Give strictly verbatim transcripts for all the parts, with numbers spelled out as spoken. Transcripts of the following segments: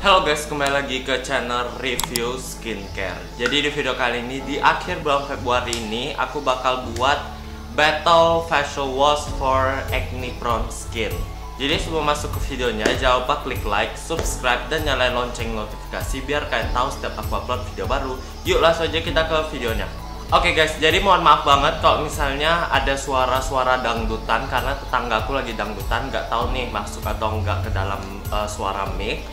Halo guys, kembali lagi ke channel review skincare. Jadi di video kali ini, di akhir bulan Februari ini, aku bakal buat battle facial wash for acne prone skin. Jadi sebelum masuk ke videonya, jangan lupa klik like, subscribe, dan nyalain lonceng notifikasi biar kalian tahu setiap aku upload video baru. Yuk langsung aja kita ke videonya. Oke okay guys, jadi mohon maaf banget kalau misalnya ada suara-suara dangdutan karena tetanggaku lagi dangdutan, nggak tahu nih masuk atau enggak ke dalam uh, suara mic.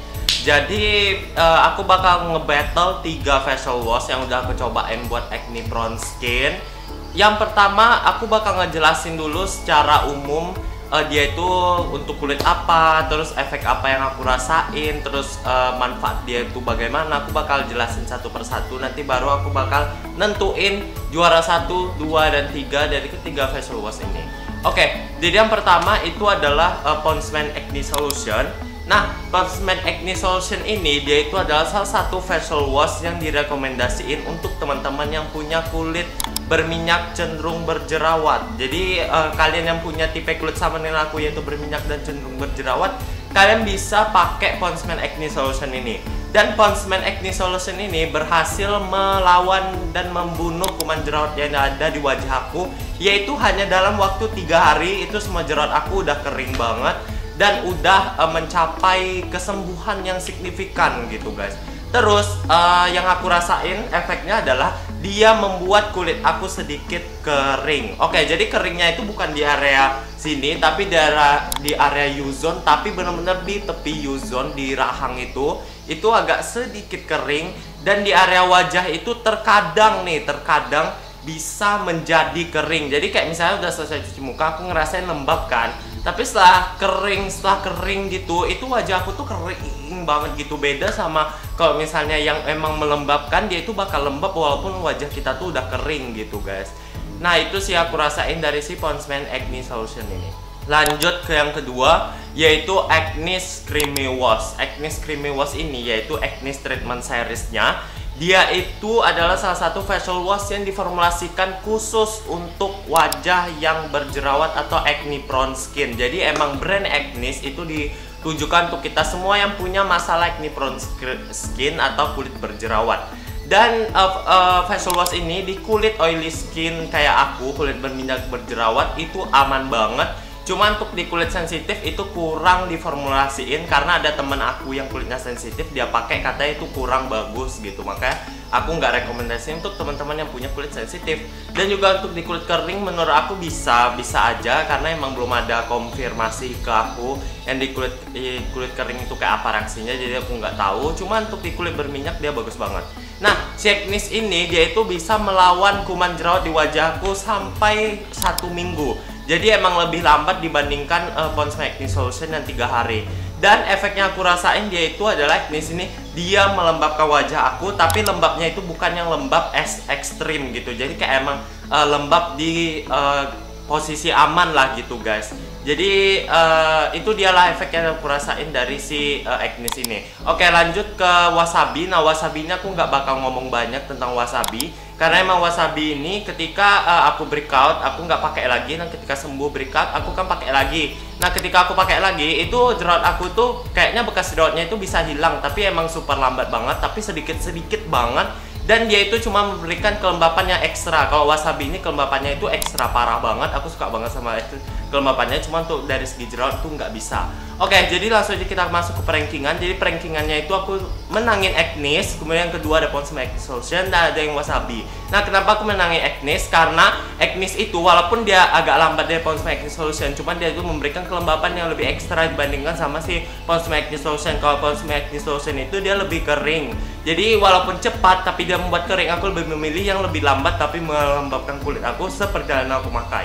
Jadi uh, aku bakal nge-battle tiga facial wash yang udah aku cobain buat acne prone skin. Yang pertama aku bakal ngejelasin dulu secara umum uh, dia itu untuk kulit apa, terus efek apa yang aku rasain, terus uh, manfaat dia itu bagaimana. Aku bakal jelasin satu persatu, nanti baru aku bakal nentuin juara satu, dua, dan tiga dari ketiga facial wash ini. Oke, okay, jadi yang pertama itu adalah uh, Pond's Man Acne Solution. Nah, Pond's Man Acne Solution ini dia itu adalah salah satu facial wash yang direkomendasiin untuk teman-teman yang punya kulit berminyak cenderung berjerawat. Jadi uh, kalian yang punya tipe kulit sama dengan aku yaitu berminyak dan cenderung berjerawat, kalian bisa pakai Pond's Man Acne Solution ini. Dan Pond's Man Acne Solution ini berhasil melawan dan membunuh kuman jerawat yang ada di wajah aku, yaitu hanya dalam waktu tiga hari itu semua jerawat aku udah kering banget dan udah uh, mencapai kesembuhan yang signifikan gitu guys. Terus uh, yang aku rasain efeknya adalah dia membuat kulit aku sedikit kering. Oke, jadi keringnya itu bukan di area sini, tapi di area di area U-zone, tapi benar-benar di tepi U-zone, di rahang itu itu agak sedikit kering. Dan di area wajah itu terkadang nih, terkadang bisa menjadi kering. Jadi kayak misalnya udah selesai cuci muka, aku ngerasain lembab kan, tapi setelah kering, setelah kering gitu, itu wajah aku tuh kering banget gitu. Beda sama kalau misalnya yang emang melembabkan, dia itu bakal lembab walaupun wajah kita tuh udah kering gitu guys. Nah itu sih aku rasain dari si Pond's Man Acne Solution ini. Lanjut ke yang kedua, yaitu Acne Creamy Wash. Acne Creamy Wash ini yaitu Acne Treatment Series-nya. Dia itu adalah salah satu facial wash yang diformulasikan khusus untuk wajah yang berjerawat atau acne prone skin. Jadi emang brand Acne itu ditujukan untuk kita semua yang punya masalah acne prone skin atau kulit berjerawat. Dan uh, uh, facial wash ini di kulit oily skin kayak aku, kulit berminyak berjerawat, itu aman banget. Cuma untuk di kulit sensitif itu kurang diformulasiin karena ada temen aku yang kulitnya sensitif, dia pakai katanya itu kurang bagus gitu. Makanya aku nggak rekomendasiin untuk teman-teman yang punya kulit sensitif. Dan juga untuk di kulit kering menurut aku bisa bisa aja karena emang belum ada konfirmasi ke aku yang di kulit di kulit kering itu kayak apa reaksinya, jadi aku nggak tahu. Cuma untuk di kulit berminyak dia bagus banget. Nah, si Acne ini dia itu bisa melawan kuman jerawat di wajahku sampai satu minggu. Jadi emang lebih lambat dibandingkan uh, Pond's Man Acne Solution yang tiga hari. Dan efeknya aku rasain dia itu adalah Acne ini dia melembabkan wajah aku, tapi lembabnya itu bukan yang lembab es ekstrim gitu. Jadi kayak emang uh, lembab di uh, posisi aman lah gitu guys. Jadi uh, itu dialah efek yang aku rasain dari si uh, Acne ini. Oke, lanjut ke wasabi. Nah wasabi ini aku nggak bakal ngomong banyak tentang wasabi karena emang wasabi ini ketika uh, aku breakout aku nggak pakai lagi. Nah ketika sembuh breakout aku kan pakai lagi. Nah ketika aku pakai lagi itu jerawat aku tuh kayaknya bekas jerawatnya itu bisa hilang, tapi emang super lambat banget, tapi sedikit-sedikit banget. Dan dia itu cuma memberikan kelembapan yang ekstra. Kalau wasabi ini kelembapannya itu ekstra parah banget. Aku suka banget sama itu kelembapannya. Cuma untuk dari segi jerawat tuh nggak bisa. Oke, jadi langsung aja kita masuk ke perankingan. Jadi perankingannya itu aku menangin Acne, kemudian yang kedua ada Pond's Man Acne Solution, dan ada yang wasabi. Nah kenapa aku menangin Acne? Karena Acne itu walaupun dia agak lambat dari Pond's Man Acne Solution, cuman dia itu memberikan kelembapan yang lebih ekstra dibandingkan sama si Pond's Man Acne Solution. Kalau Pond's Man Acne Solution itu dia lebih kering. Jadi walaupun cepat tapi dia membuat kering, aku lebih memilih yang lebih lambat tapi melembabkan kulit aku seperti yang aku pakai.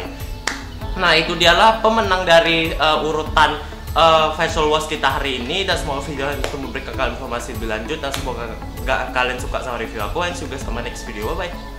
Nah itu dialah pemenang dari uh, urutan uh, facial wash kita hari ini. Dan semoga video itu memberikan kalian informasi lebih lanjut, dan semoga gak kalian suka sama review aku. Dan juga sama next video, bye bye.